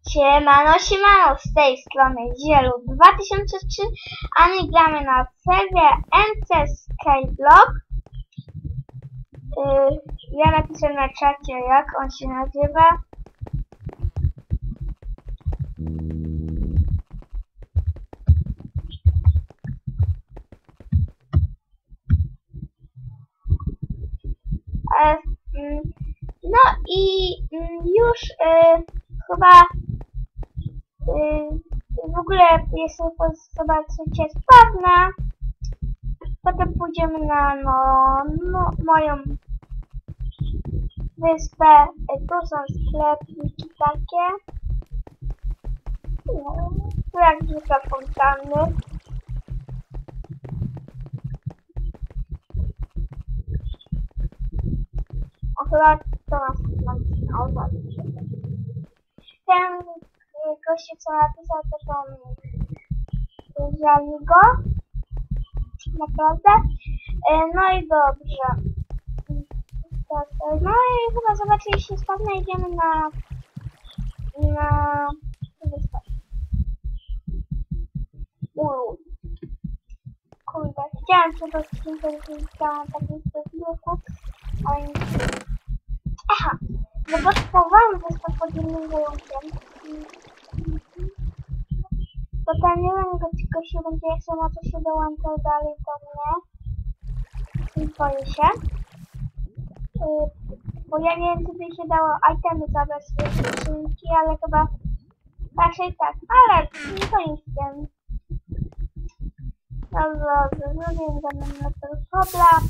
Siemano, z tej strony Zielu 2003, a my gramy na serwie MC Skyblock. Ja napiszę na czacie, jak on się nazywa. No i już chyba w ogóle jeśli zobaczycie sprawna, potem pójdziemy na moją wyspę. Tu są sklepiki takie, tu jak zwykle fontany. O, chyba to nas ten gościu, co napisał, to żali go. Naprawdę. No i dobrze. No i chyba zobaczyliście sprawnie, idziemy na wyspę. Kurde, chciałem się dostać do takiego ale aha, zablokowałem wyspę pod innym warunkiem. Bo ten jeden gościu będzie jeszcze na to się dołączał dalej do mnie. I boję się. Bo ja nie wiem, czy by się dało itemy zabrać z skrzynki, ale chyba raczej tak. Ale nie to nic z tym. Dobrze, zrobię za mną na tego kobla.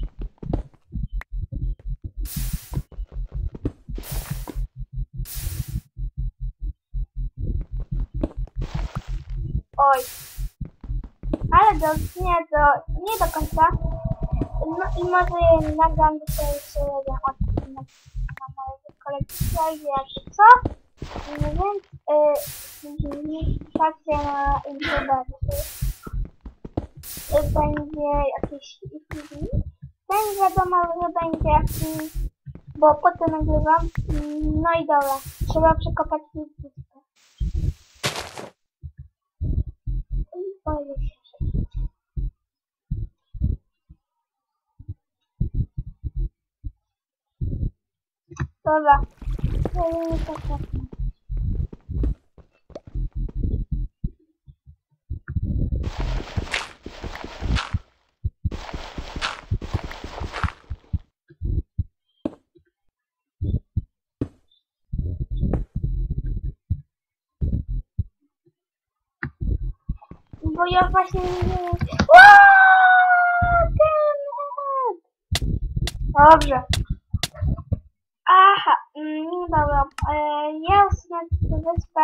Oj, ale nie do końca. No i może nagram dzisiaj jeszcze jeden odcinek na mojej kolekcji, jak co? Więc patrzcie na YouTube. Będzie jakiś film. Ten wiadomo, że będzie, bo potem nagrywam. No i dobra, trzeba przekopać wyspę. Boję się. Dobra. Bo ja właśnie nie wiem. Dobrze. Aha, dobra. Ja usunę tę wyspę.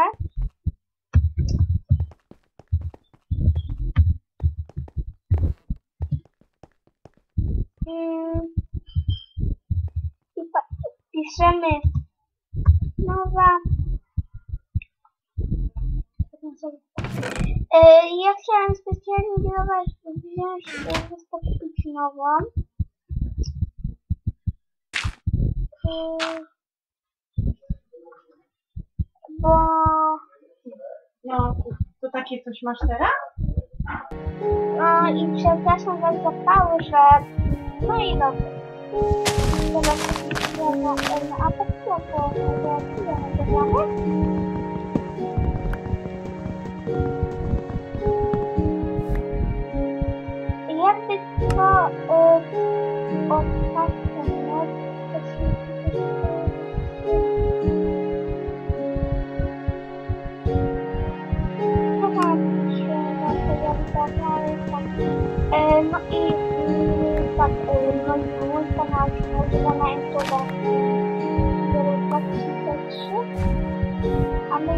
I piszemy nowa. Ja chciałem specjalnie wziąć wyspę nową. Bo... No, to takie coś masz teraz? No i przepraszam za zapały, że... No i dobrze. A tak co, to nagramy? Jakby to ostatnio no i tak, mój kanał się nazywa na YouTube 2003, a my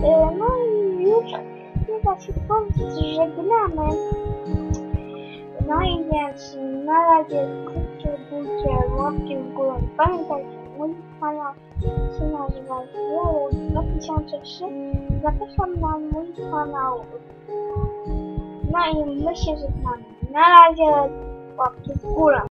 No i już chyba się żegnamy. No i więc na razie subskrybujcie, łapki w górę. Pamiętajcie, mój kanał się nazywa Zero 2003. Zapraszam na mój kanał. No i my się żegnamy. Na razie łapki w górę.